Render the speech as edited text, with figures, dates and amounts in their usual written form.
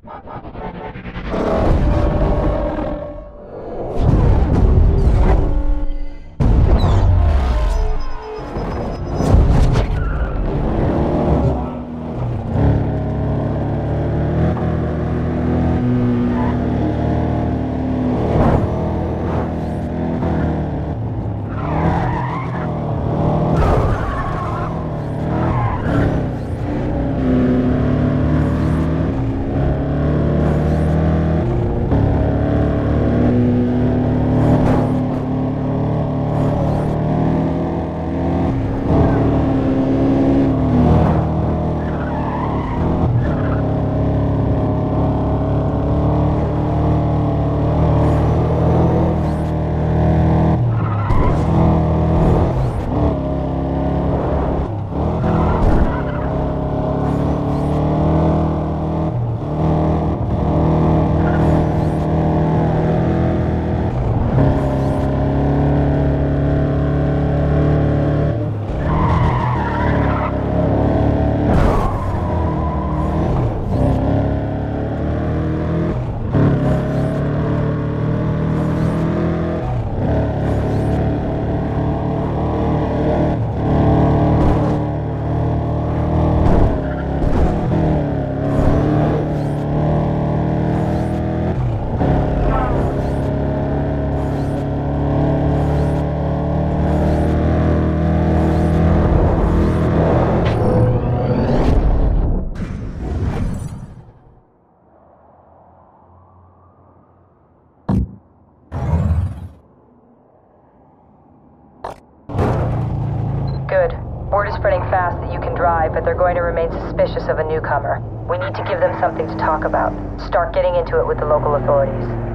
Good. Word is spreading fast that you can drive, but they're going to remain suspicious of a newcomer. We need to give them something to talk about. Start getting into it with the local authorities.